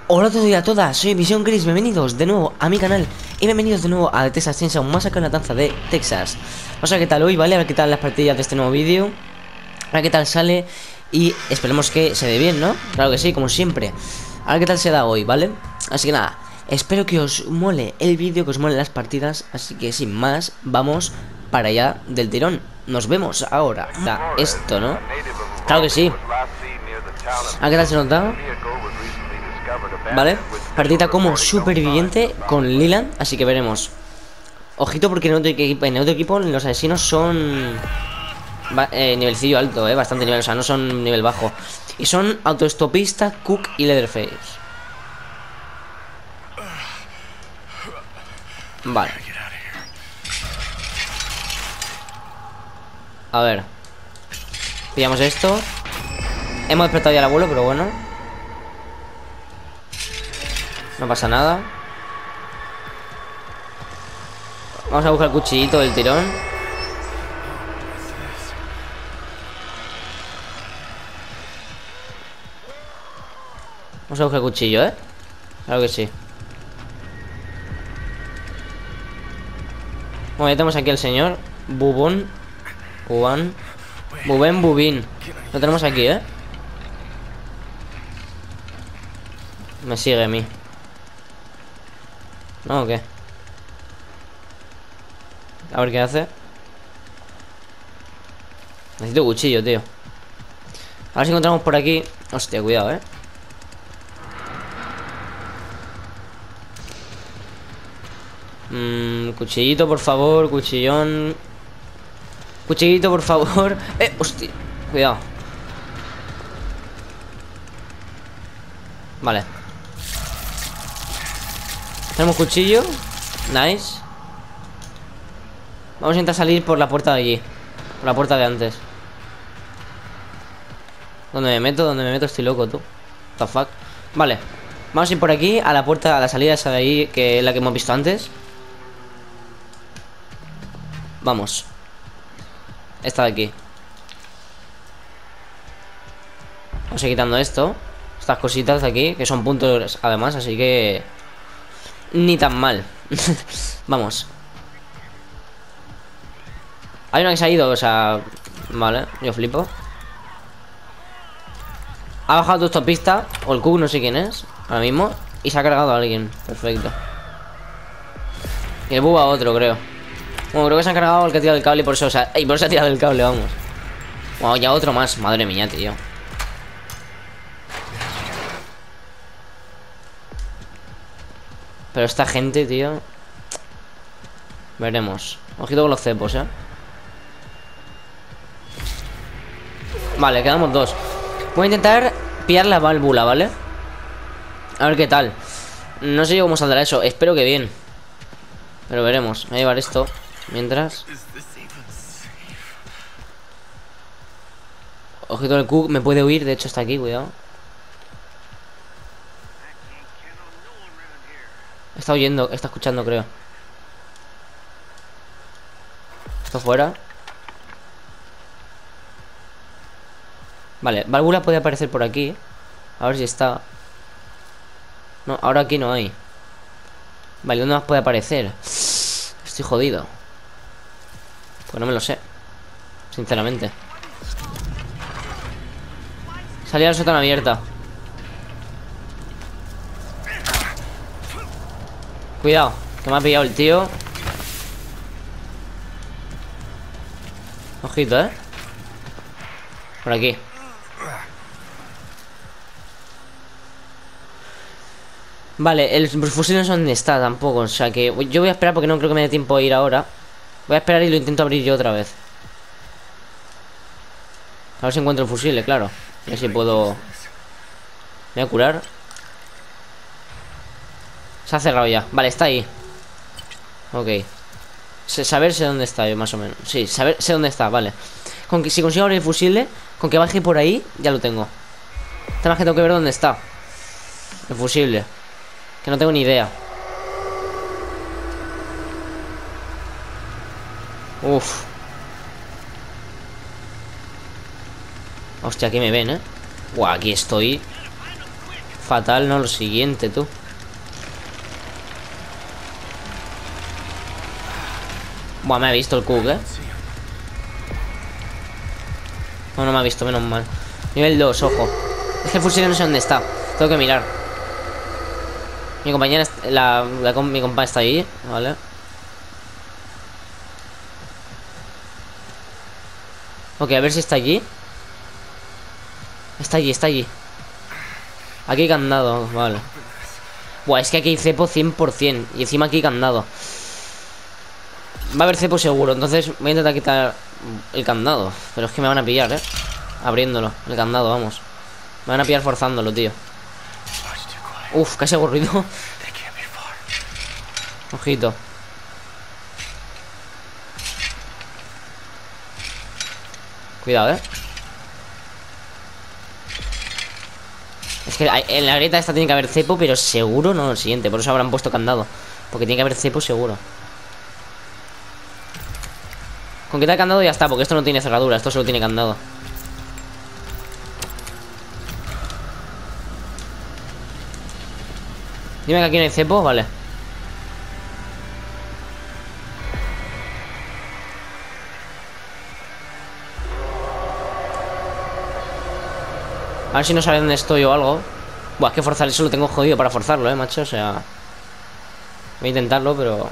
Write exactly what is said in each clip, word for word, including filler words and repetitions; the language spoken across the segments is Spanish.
Hola a todos y a todas, soy Visión Gris, bienvenidos de nuevo a mi canal y bienvenidos de nuevo a The Texas Chainsaw Massacre en la Matanza de Texas. Vamos a ver qué tal hoy, ¿vale? A ver qué tal las partidas de este nuevo vídeo, a ver qué tal sale y esperemos que se dé bien, ¿no? Claro que sí, como siempre. A ver qué tal se da hoy, ¿vale? Así que nada, espero que os mole el vídeo, que os mole las partidas, así que sin más, vamos para allá del tirón. Nos vemos ahora. Da esto, ¿no? Claro que sí. A ver qué tal se nos da. Vale, partida como superviviente con Leland, así que veremos. Ojito porque en otro equipo, en otro equipo los asesinos son eh, nivelcillo alto, eh, bastante nivel, o sea, no son nivel bajo. Y son autoestopista, Cook y Leatherface. Vale. A ver. Pillamos esto. Hemos despertado ya al abuelo, pero bueno. No pasa nada. Vamos a buscar el cuchillito del tirón. Vamos a buscar el cuchillo, ¿eh? Claro que sí. Bueno, ya tenemos aquí al señor Bubón. Bubán. Bubén Bubín. Lo tenemos aquí, ¿eh? Me sigue a mí. ¿No o qué? A ver qué hace. Necesito cuchillo, tío. A ver si encontramos por aquí. Hostia, cuidado, eh. Mmm, cuchillito, por favor. Cuchillón. Cuchillito, por favor. Eh, hostia. Cuidado. Vale. Tenemos cuchillo. Nice. Vamos a intentar salir por la puerta de allí. Por la puerta de antes. ¿Dónde me meto? ¿Dónde me meto? Estoy loco, tú. What the fuck. Vale. Vamos a ir por aquí, a la puerta, a la salida esa de ahí, que es la que hemos visto antes. Vamos. Esta de aquí. Vamos a ir quitando esto. Estas cositas de aquí, que son puntos además, así que... ni tan mal. Vamos. Hay una que se ha ido, o sea... Vale, yo flipo. Ha bajado tu autopista, o el Cook, no sé quién es, ahora mismo, y se ha cargado a alguien. Perfecto. Y el Bubba a otro, creo. Bueno, creo que se han cargado el que ha tirado el cable y por eso, o sea, y por eso ha tirado el cable, vamos. Wow, ya otro más, madre mía, tío. Pero esta gente, tío. Veremos. Ojito con los cepos, eh. Vale, quedamos dos. Voy a intentar pillar la válvula, ¿vale? A ver qué tal. No sé yo cómo saldrá eso. Espero que bien. Pero veremos. Voy a llevar esto mientras. Ojito del Cook. Me puede huir. De hecho está aquí, cuidado. Está oyendo. Está escuchando, creo. Esto fuera. Vale, válvula puede aparecer por aquí. A ver si está. No, ahora aquí no hay. Vale, ¿dónde más puede aparecer? Estoy jodido. Pues no me lo sé, sinceramente. Salida al sótano abierta. Cuidado, que me ha pillado el tío. Ojito, eh. Por aquí. Vale, el fusil no sé dónde está tampoco. O sea que yo voy a esperar porque no creo que me dé tiempo a ir ahora. Voy a esperar y lo intento abrir yo otra vez. A ver si encuentro el fusil, claro. A ver si puedo. Me voy a curar. Se ha cerrado ya. Vale, está ahí. Ok. Saber sé dónde está yo, más o menos. Sí, saber sé dónde está, vale. Con que si consigo abrir el fusil, con que baje por ahí, ya lo tengo. Está más que tengo que ver dónde está el fusible. Que no tengo ni idea. Uf. Hostia, aquí me ven, eh. Buah, aquí estoy fatal, ¿no? Lo siguiente, tú. Buah, me ha visto el Cook, ¿eh? No, no me ha visto, menos mal. Nivel dos, ojo. Es que el fusil no sé dónde está. Tengo que mirar. Mi compañera, la, la, mi compa está ahí, ¿vale? Ok, a ver si está allí. Está allí, está allí. Aquí hay candado, vale. Buah, es que aquí hay cepo cien por cien. Y encima aquí hay candado. Va a haber cepo seguro, entonces voy a intentar quitar el candado. Pero es que me van a pillar, ¿eh? Abriéndolo, el candado, vamos. Me van a pillar forzándolo, tío. Uf, casi hago ruido. Ojito. Cuidado, eh. Es que en la grieta esta tiene que haber cepo, pero seguro no lo siguiente. Por eso habrán puesto candado. Porque tiene que haber cepo seguro. Con quitar candado ya está, porque esto no tiene cerradura. Esto solo tiene candado. Dime que aquí no hay cepo, vale. A ver si no sabe dónde estoy o algo. Buah, es que forzar eso lo tengo jodido para forzarlo, eh, macho. O sea, voy a intentarlo, pero...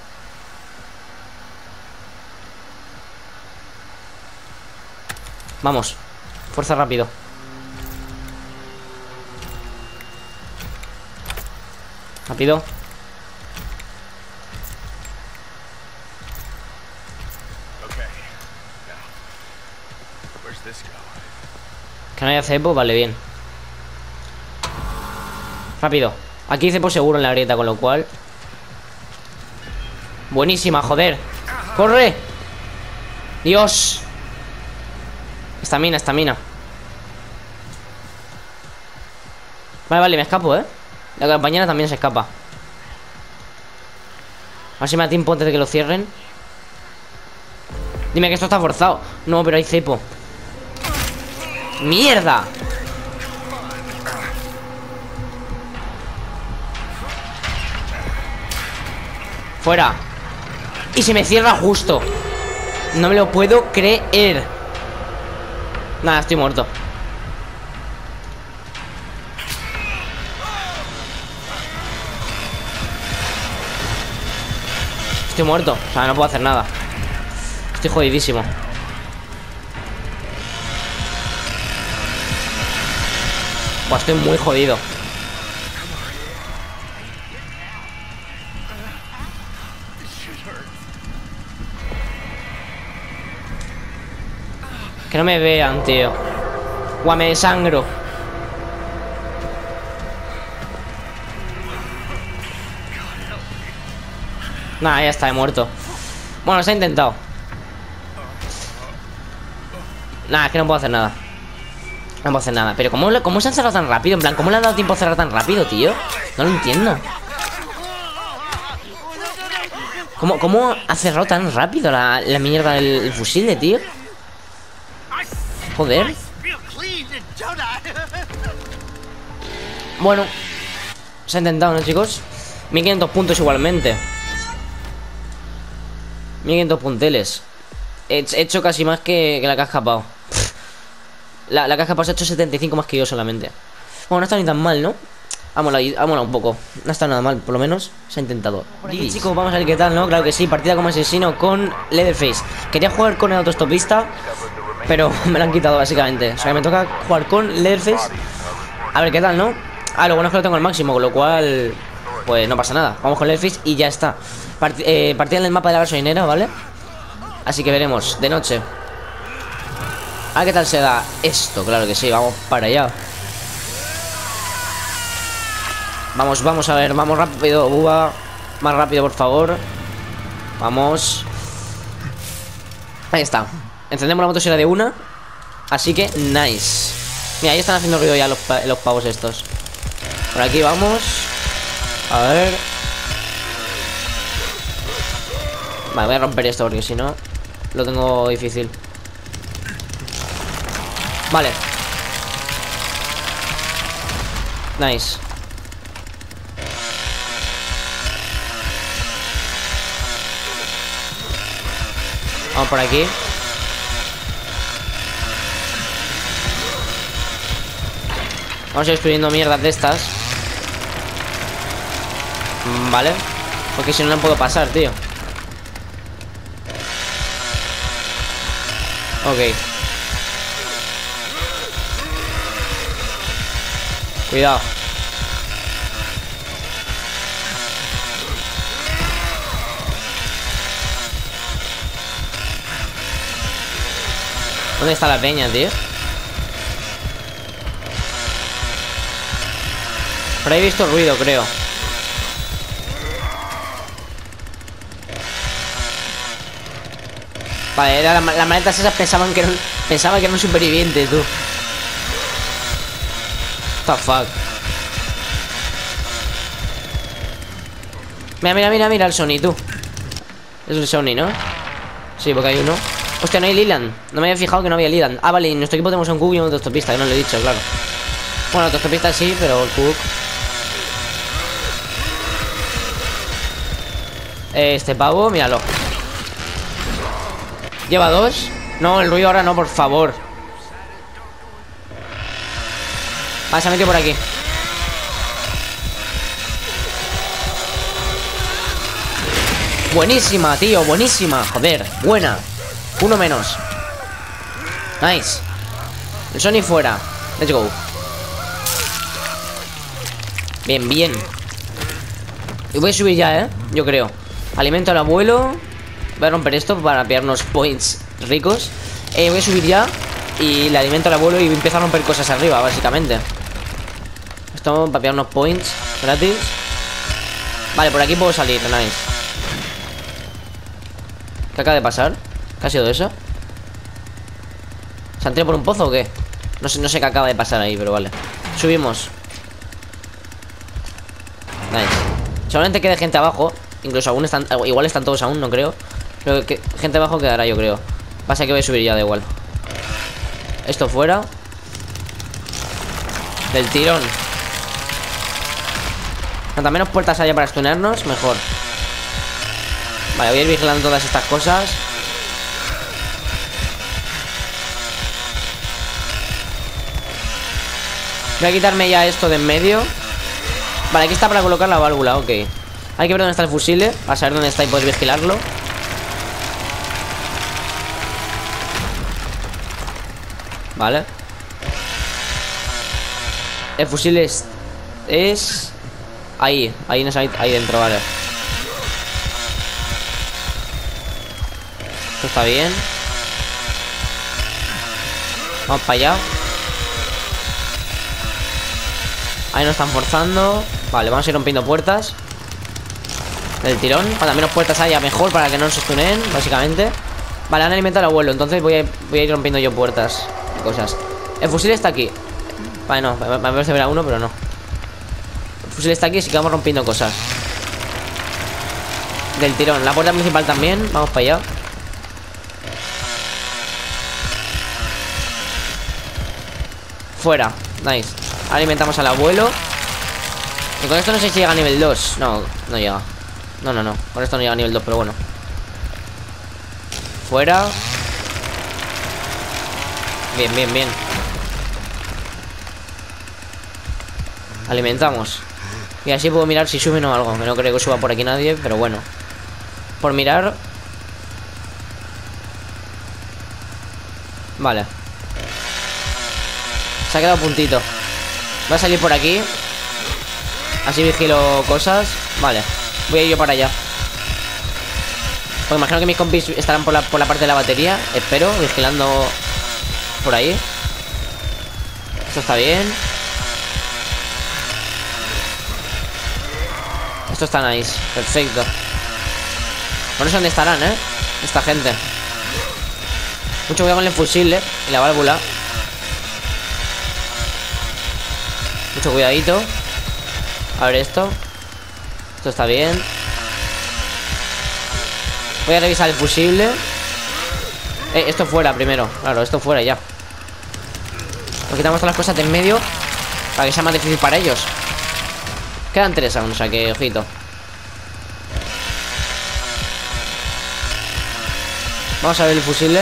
Vamos. Fuerza rápido. Rápido. Que no haya cepo, vale, bien. Rápido. Aquí hay cepo seguro en la grieta, con lo cual... Buenísima, joder. ¡Corre! ¡Dios! Estamina, estamina. Vale, vale, me escapo, ¿eh? La compañera también se escapa. A ver si me da tiempo antes de que lo cierren. Dime que esto está forzado. No, pero hay cepo. ¡Mierda! Fuera. Y se me cierra justo. No me lo puedo creer. Nada, estoy muerto. Estoy muerto, o sea, no puedo hacer nada. Estoy jodidísimo. Buah, estoy muy jodido. Que no me vean, tío. Buah, me desangro. Nada, ya está, he muerto. Bueno, se ha intentado. Nada, es que no puedo hacer nada. No puedo hacer nada. Pero ¿cómo, cómo se han cerrado tan rápido? En plan, ¿cómo le ha dado tiempo a cerrar tan rápido, tío? No lo entiendo. ¿Cómo, cómo ha cerrado tan rápido la, la mierda del fusil, tío? Joder. Bueno, se ha intentado, ¿no, chicos? mil quinientos puntos igualmente. mil quinientos punteles. He hecho casi más que, que la que ha escapado. La, la que ha escapado se ha hecho setenta y cinco más que yo solamente. Bueno, no está ni tan mal, ¿no? Vámonos, vámonos un poco. No está nada mal, por lo menos se ha intentado. Por aquí, chicos, vamos a ver qué tal, ¿no? Claro que sí, partida como asesino con Leatherface. Quería jugar con el autostopista, pero me lo han quitado básicamente. O sea que me toca jugar con Leatherface. A ver qué tal, ¿no? Ah, lo bueno es que lo tengo al máximo, con lo cual... Pues no pasa nada. Vamos con Leatherface y ya está. Part eh, partida en el mapa de la gasolinera, ¿vale? Así que veremos, de noche. A ver qué tal se da esto, claro que sí, vamos para allá. Vamos, vamos a ver, vamos rápido, Buba. Más rápido, por favor. Vamos. Ahí está. Encendemos la motosierra de una. Así que, nice. Mira, ahí están haciendo ruido ya los, pa los pavos estos. Por aquí vamos. A ver. Vale, voy a romper esto porque si no lo tengo difícil. Vale. Nice. Vamos por aquí. Vamos a ir destruyendo mierdas de estas. Vale. Porque si no, no puedo pasar, tío. Ok. Cuidado. ¿Dónde está la peña, tío? Por ahí he visto ruido, creo. Vale, era la, las maletas esas pensaban que eran, pensaba que eran supervivientes, tú. What the fuck. Mira, mira, mira, mira el Sony, tú. Es un Sony, ¿no? Sí, porque hay uno. Hostia, no hay Leland. No me había fijado que no había Leland. Ah, vale, en nuestro equipo tenemos un Cook y un autostopista, que no lo he dicho, claro. Bueno, autostopista sí, pero el Cook. Este pavo, míralo. Lleva dos. No, el ruido ahora no, por favor. Ah, se ha metido por aquí. Buenísima, tío, buenísima. Joder, buena. Uno menos. Nice. El Sony fuera. Let's go. Bien, bien. Y voy a subir ya, ¿eh? Yo creo. Alimento al abuelo. Voy a romper esto para pillarnos points ricos. eh, Voy a subir ya. Y le alimento al abuelo y empiezo a romper cosas arriba, básicamente. Esto para pillarnos points gratis. Vale, por aquí puedo salir, nice. ¿Qué acaba de pasar? ¿Qué ha sido eso? ¿Se han tirado por un pozo o qué? No sé, no sé qué acaba de pasar ahí, pero vale. Subimos. Nice. Solamente queda gente abajo. Incluso aún están, igual están todos aún, no creo. Pero que gente abajo quedará, yo creo. Pasa que voy a subir ya, da igual. Esto fuera. Del tirón. Cuantas menos puertas haya para stunearnos, mejor. Vale, voy a ir vigilando todas estas cosas. Voy a quitarme ya esto de en medio. Vale, aquí está para colocar la válvula, ok. Hay que ver dónde está el fusible, para saber dónde está y poder vigilarlo. Vale. El fusible es... es... ahí, ahí, en esa, ahí dentro, vale. Esto está bien. Vamos para allá. Ahí nos están forzando. Vale, vamos a ir rompiendo puertas del tirón. Cuantas menos puertas haya, mejor, para que no nos stuneen, básicamente. Vale, han alimentado al abuelo, entonces voy a, voy a ir rompiendo yo puertas. Cosas. El fusil está aquí. Vale, no, me parece ver a uno, pero no. El fusil está aquí, así que vamos rompiendo cosas del tirón. La puerta principal también, vamos para allá. Fuera, nice. Alimentamos al abuelo. Y con esto no sé si llega a nivel dos. No, no llega. No, no, no, con esto no llega a nivel dos, pero bueno. Fuera. Bien, bien, bien. Alimentamos. Y así puedo mirar si sube o algo. Que no creo que suba por aquí nadie, pero bueno. Por mirar. Vale. Se ha quedado a puntito. Va a salir por aquí. Así vigilo cosas. Vale, voy a ir yo para allá. Pues imagino que mis compis estarán por la, por la parte de la batería. Espero, vigilando por ahí. Esto está bien. Esto está nice, perfecto. No sé dónde estarán, ¿eh? Esta gente. Mucho cuidado con el fusible y la válvula. Mucho cuidadito. A ver esto. Esto está bien. Voy a revisar el fusible. Eh, esto fuera primero. Claro, esto fuera ya. Nos quitamos todas las cosas de en medio. para que sea más difícil para ellos. Quedan tres aún, o sea que ojito. Vamos a ver el fusible.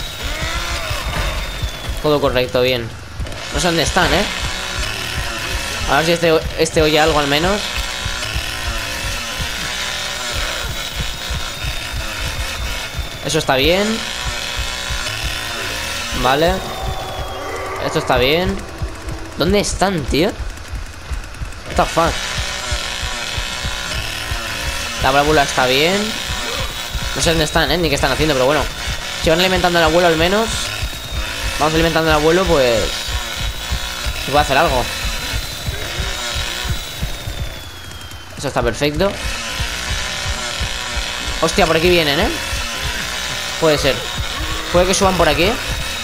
Todo correcto, bien. No sé dónde están, eh. A ver si este, este oye algo al menos. Eso está bien. Vale. Esto está bien. ¿Dónde están, tío? What the fuck. La válvula está bien. No sé dónde están, ¿eh? Ni qué están haciendo, pero bueno. Si van alimentando al abuelo al menos. Vamos alimentando al abuelo, pues se puede hacer algo. Eso está perfecto. Hostia, por aquí vienen, ¿eh? Puede ser. Puede que suban por aquí.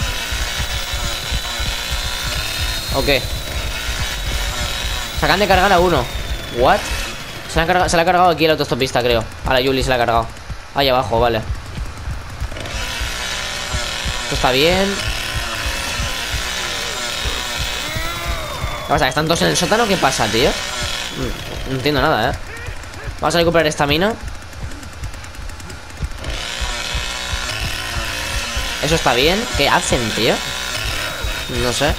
Ok. Se acaban de cargar a uno. What? Se la, han cargado, se la ha cargado aquí el autostopista, creo. A la Yuli se la ha cargado. Ahí abajo, vale. Esto está bien. ¿Qué pasa? ¿Están todos en el sótano? ¿Qué pasa, tío? No, no entiendo nada, ¿eh? Vamos a recuperar esta mina. Eso está bien. ¿Qué hacen, tío? No sé.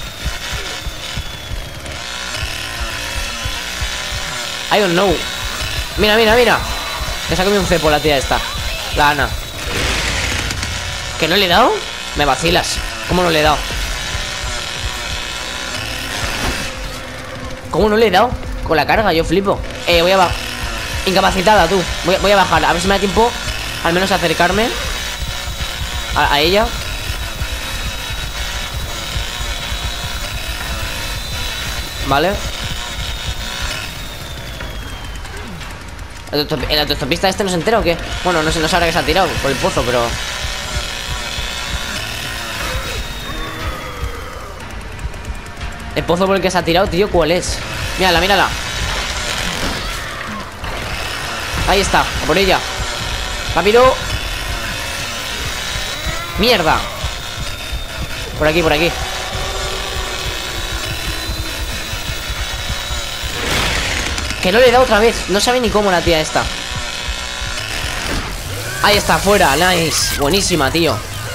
I don't know. Mira, mira, mira. Que se ha comido un cepo la tía esta. La Ana. ¿Que no le he dado? Me vacilas. ¿Cómo no le he dado? ¿Cómo no le he dado? Con la carga, yo flipo. Eh, voy a bajar. Incapacitada, tú. Voy, voy a bajar. A ver si me da tiempo al menos a acercarme a, a ella. Vale. ¿El autostopista este no se entera o qué? Bueno, no sé, no sabrá que se ha tirado por el pozo, pero... El pozo por el que se ha tirado, tío, ¿cuál es? Mírala, mírala. Ahí está, a por ella. Rápido. Mierda. Por aquí, por aquí. Que no le he dado otra vez. No sabe ni cómo la tía esta. Ahí está, fuera, nice. Buenísima, tío.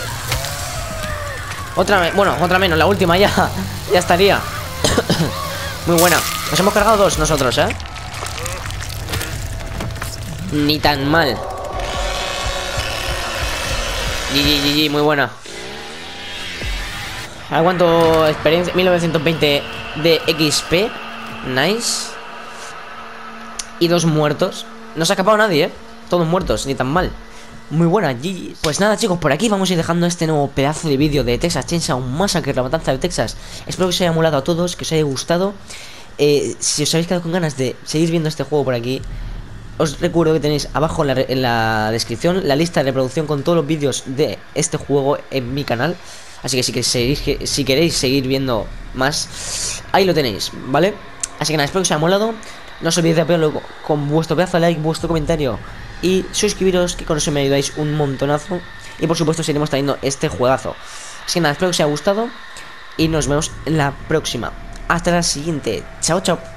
Otra, bueno, otra menos, la última ya. Ya estaría. Muy buena. Nos hemos cargado dos nosotros, ¿eh? Ni tan mal. G G, G G, muy buena. A ver cuánto experiencia. mil novecientos veinte de X P. Nice. Y dos muertos. No se ha escapado nadie, ¿eh? Todos muertos, ni tan mal. Muy buena, G G. Pues nada, chicos, por aquí vamos a ir dejando este nuevo pedazo de vídeo de Texas Chainsaw Massacre, la matanza de Texas. Espero que os haya molado a todos, que os haya gustado. eh, Si os habéis quedado con ganas de seguir viendo este juego por aquí, os recuerdo que tenéis abajo en la, en la descripción la lista de reproducción con todos los vídeos de este juego en mi canal. Así que si queréis seguir, si queréis seguir viendo más, ahí lo tenéis, ¿vale? Así que nada, espero que os haya molado. No os olvidéis de apoyarlo con vuestro pedazo de like, vuestro comentario y suscribiros, que con eso me ayudáis un montonazo. Y por supuesto seguiremos trayendo este juegazo. Así que nada, espero que os haya gustado y nos vemos en la próxima. Hasta la siguiente. Chao, chao.